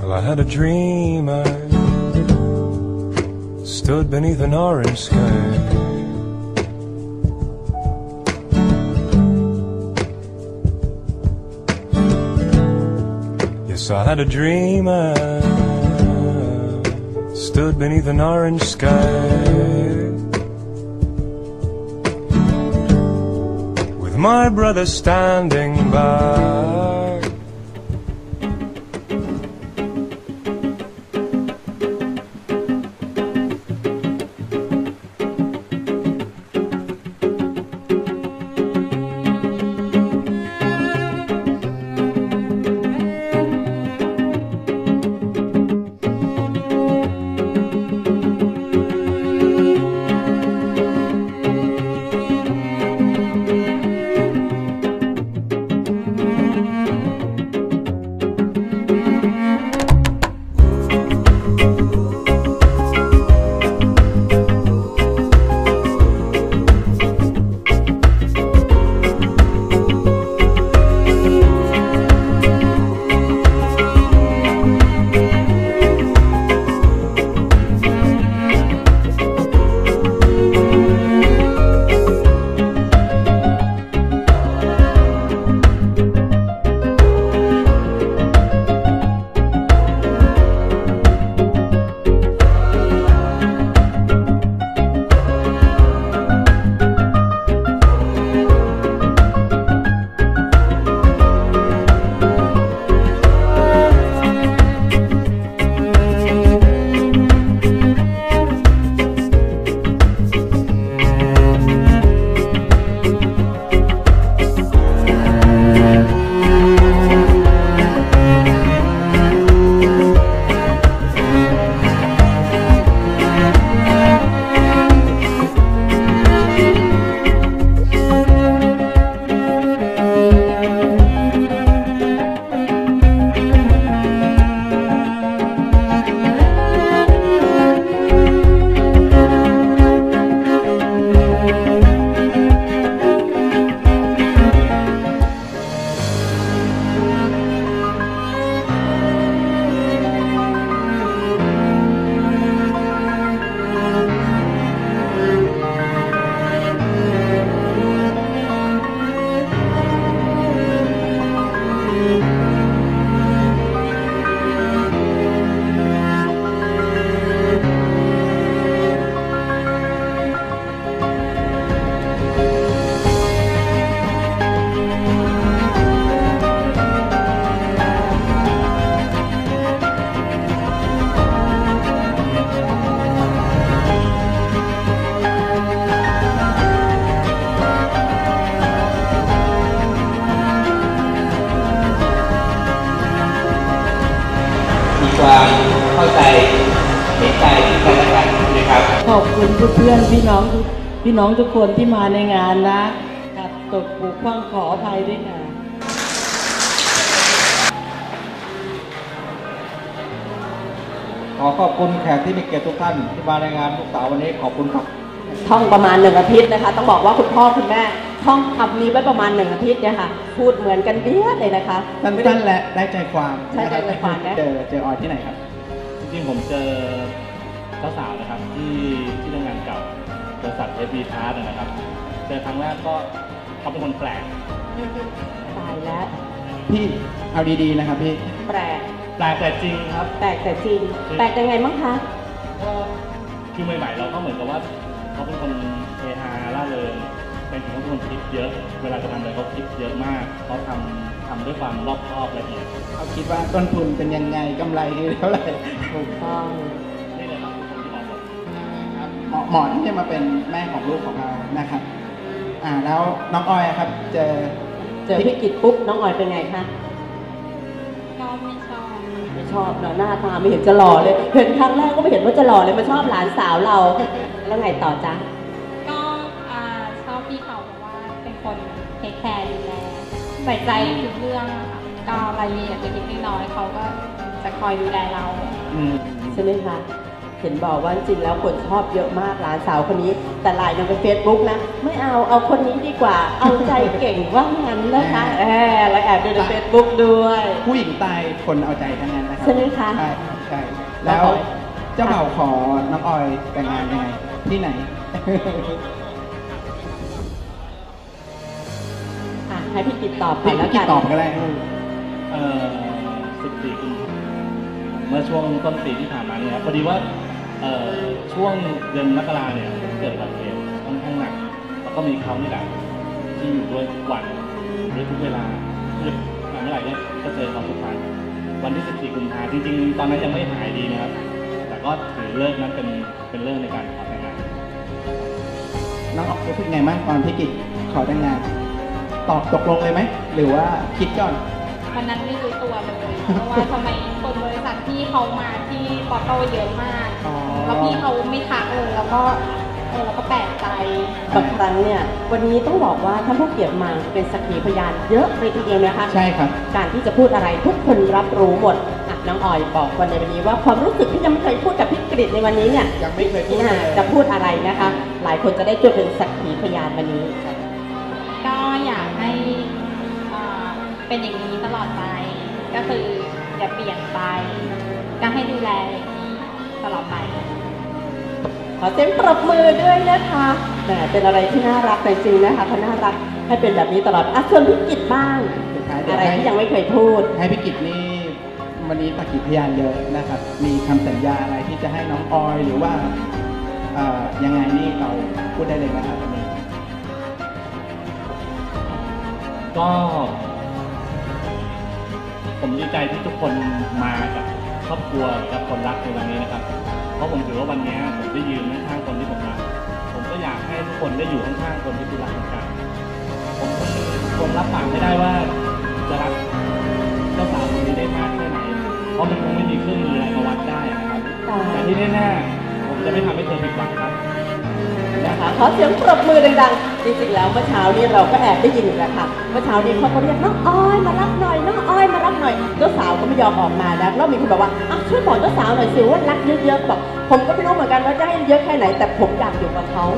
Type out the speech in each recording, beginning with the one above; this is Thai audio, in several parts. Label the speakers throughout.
Speaker 1: Well, I had a dream I stood beneath an orange sky. Yes, I had a dream I stood beneath an orange sky, with my brother standing by.
Speaker 2: ความเข้าใจเห็นใจกันและกันนะครับ
Speaker 3: ขอบคุณเพื่อนพี่น้องทุกคนที่มาในงานนะกับตกปลุกขว้างขออภัยด้วยค่ะ
Speaker 2: ขอขอบคุณแขกที่มีเกียรติทุกท่านที่มาในงานลูกสาววันนี้ขอบคุณครับ
Speaker 3: ท่องประมาณ1 อาทิตย์นะคะต้องบอกว่าคุณพ่อคุณแม่ท่องคำนี้ไว้ประมาณ1 อาทิตย์เนี่ยค่ะพูดเหมือนกันเบี้ยเลยนะคะ
Speaker 2: สั้นๆและได้ใจความ
Speaker 3: ใช่ใจความนะ
Speaker 2: เจอออยที่ไหนครับ
Speaker 4: จริงๆผมเจอเจ้าสาวนะครับที่ทำงานเก่าบริษัท FB Art นะครับเจอครั้งแรกก็เขาเป็นคนแปลก
Speaker 3: ตายแล้ว
Speaker 2: พี่เอาดีๆนะครับพี่
Speaker 3: แปลก
Speaker 4: แต่จริงครับ
Speaker 3: แปลกแต่จริงแปลกยังไงมั้งคะ
Speaker 4: ก็คือใหม่ๆเราก็เหมือนกับว่าเขาเป็นคนเฮฮาล่าเริงเป็นคนที่คิดเยอะเวลาจะทำอะไรเขาคิดเยอะมากเขาทำด้วยความรอบคอบละเอียด
Speaker 2: เขาคิดว่าต้นทุนเป็นยังไงกำไรเท่าไหร่
Speaker 3: ถูกต้อง
Speaker 4: นี่เลยครับคนที่เหมาะสม
Speaker 2: ครับเหมาะที่จะมาเป็นแม่ของลูกของเรานะครับแล้วน้องออยครับเจอ
Speaker 3: พี่กิตปุ๊บน้องออยเป็นไงคะ
Speaker 5: ก็ไม่ชอบ
Speaker 3: เนาะหน้าตาไม่เห็นจะหล่อเลยเห็นครั้งแรกก็ไม่เห็นว่าจะหล่อเลยมาชอบหลานสาวเราแล้วไงต่อจ๊ะ
Speaker 5: ก็ชอบพี่เขาเพราะว่าเป็นคนเทคแคร์ดูแลใส่ใจทุกเรื่องค่ะก็อะไรมีอยากจะคิดน้อยเขาก็จะคอยดูแลเรา
Speaker 3: ใช่ไหมคะเห็นบอกว่าจริงแล้วคนชอบเยอะมากหลานสาวคนนี้แต่ไลน์ในเฟซบุ๊กนะไม่เอาคนนี้ดีกว่าเอาใจเก่งว่างั้นนะคะแล้วแอบดูในเฟซบุ๊กด้วย
Speaker 2: ผู้หญิงตายคนเอาใจทั้งนั้นนะครับ
Speaker 3: ช่ไหมคะ
Speaker 2: ใช่ครับใช่แล้วเจ้าบ่าวขอน้องออยแต่งงานยังไงที่ไหน
Speaker 3: ให้พี่กิตตอบไป
Speaker 2: พี่
Speaker 3: แล้ว
Speaker 2: กิ
Speaker 3: กั
Speaker 2: ต
Speaker 3: น
Speaker 2: ตอบก็ได้
Speaker 4: 14 กุมภาพันธ์เมื่อช่วงต้นปีที่ผ่านมาเนี่ยครับพอดีว่าช่วงเดือนมกราเนี่ยเกิดอุบัติเหตุค่อนข้างหนักแล้วก็มีเขานี่แหละที่อยู่ด้วยทุกวันด้วยทุกเวลาคือเมื่อไหร่เนี่ยก็เจอเขาทุกครั้งวันที่ 14 กุมภาพันธ์จริงๆตอนนั้นยังไม่หายดีนะครับแต่ก็ถือเลิกนั้นเป็นเรื่องในการขอแต่งงาน
Speaker 2: น้องออกรู้สึกไงบ้างตอนพี่กิตขอแต่งงานตอบตกลงเลยไหมหรือว่าคิดก่อน
Speaker 5: วันนั้นไม่รู้ตัวเลย เพราะว่าทำไมคนบริษัทที่เขามาที่ปอโต้เยอะมาก
Speaker 2: อ๋อ
Speaker 5: แล้วพี่เขาไม่ทักเลยแล้วก็แปลกใจ
Speaker 3: บางครั้งเนี่ยวันนี้ต้องบอกว่าท่านผู้เกียรติมาเป็นสักขีพยานเยอะเลยทีเดียวนะคะ
Speaker 2: ใช่ครับ
Speaker 3: การที่จะพูดอะไรทุกคนรับรู้หมดน้องออยบอกวันในวันนี้ว่าความรู้สึกที่ยังไม่เคยพูดกับพี่กฤษในวันนี้เนี่ย
Speaker 2: ยังไม่เคยพูดเลย
Speaker 3: จะพูดอะไรนะคะ หลายคนจะได้ช่วยเป็นสักขีพยานวันนี้
Speaker 5: ก็อยากให้เป็นอย่างนี้ตลอดไป ก็คืออย่าเปลี่ยนไป ก็ให้ดูแลอย่างนี้ตลอดไป
Speaker 3: ขอเสียงปรบมือด้วยนะคะแหมเป็นอะไรที่น่ารักจริงๆนะคะเขาน่ารักให้เป็นแบบนี้ตลอดส่วนพี่กิตบ้าง
Speaker 2: สุดท้ายเดี๋ยว
Speaker 3: อะไรที่ยังไม่เคยพูด
Speaker 2: ให้พี่กิตนี่วันนี้สักขีพยานเยอะนะครับ มีคำสัญญาอะไรที่จะให้น้องออยหรือว่ายังไงนี่เราพูดได้เลยนะครับวันนี้
Speaker 4: ก็ผมดีใจที่ทุกคนมากับครอบครัวกับคนรักในวันนี้นะครับ เพราะผมถือว่าวันนี้ผมได้ยืนข้างๆคนที่ผมรักผมก็อยากให้ทุกคนได้อยู่ข้างๆคนที่คุณรักเหมือนกันผมคงรับปากไม่ได้ว่าจะรักเจ้าสาวคนนี้ได้มากแค่ไหนเพราะมันคงไม่มีเครื่องมืออะไรมาวัดได้นะครับแต่ที่แน่ๆผมจะไม่ทำให้เธอผิดหวังครับ
Speaker 3: นะคะขอเสียงปรบมือดังๆจริงๆแล้วเมื่อเช้านี้เราก็แอบได้ยินอยู่แล้วค่ะเมื่อเช้านี้เขาก็เรียกน้องอ้อยมารับหน่อยน้องอ้อยมารับหน่อยเจ้าสาวก็ไม่ยอมออกมานะแล้วมีคนบอกว่าช่วยบอกเจ้าสาวหน่อยสิว่ารักเยอะๆบอกผมก็ไม่รู้เหมือนกันว่าจะให้เยอะแค่ไหนแต่ผมอยากอยู่กับเขา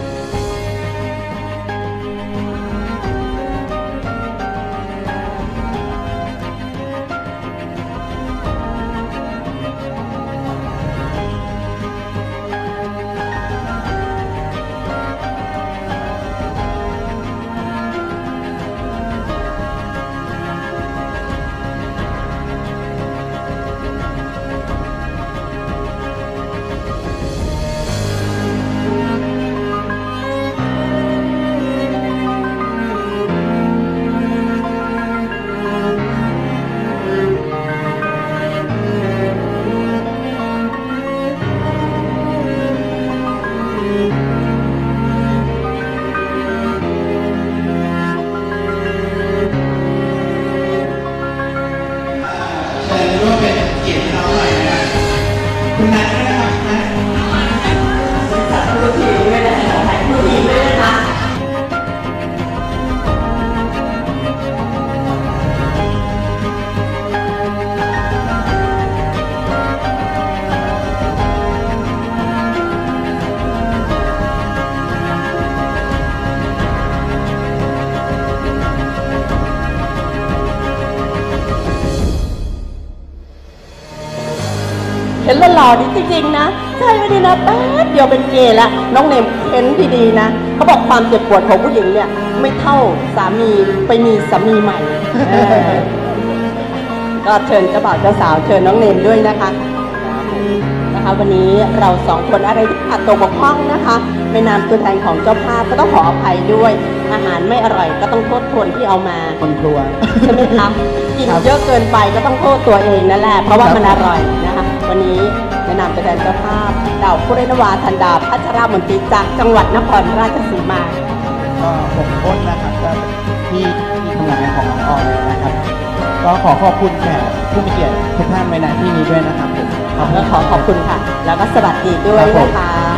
Speaker 3: เห็นหล่อๆดีจริงๆนะใช่ไหมดีนะแป๊บเดียวเป็นเกย์ละน้องเนมเห็นดีๆนะเขาบอกความเจ็บปวดของผู้หญิงเนี่ยไม่เท่าสามีไปมีสามีใหม่ก็เชิญเจ้าบ่าวเจ้าสาวเชิญน้องเนมด้วยนะคะวันนี้เราสองคนอะไรที่ขาดตกบกพร่องนะคะในนามตัวแทนของเจ้าภาพก็ต้องขออภัยด้วยอาหารไม่อร่อยก็ต้องโทษคนที่เอามา
Speaker 2: คนครัว
Speaker 3: ใช่ไหมคะกินเยอะเกินไปก็ต้องโทษตัวเองนั่นแหละเพราะว่ามันอร่อยนะคะวันนี้แนะนำตัวแทนเจ้าภาพดาวพุเรนวาทันดาพัชรมนตรีจากจังหวัดนครราชสีมา
Speaker 2: ก็6 คนนะครับก็ที่ทำงานของน้องออยนะครับ ก็ขอขอบคุณแขกผู้มีเกียรติทุกท่านไว้ณที่นี้ด้วยนะครับผม
Speaker 3: ขอขอบคุณค่ะ แล้วก็สวัสดีด้วยนะคะ